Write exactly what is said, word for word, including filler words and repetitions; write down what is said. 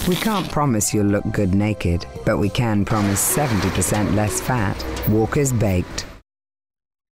We can't promise you'll look good naked, but we can promise seventy percent less fat. Walker's Baked.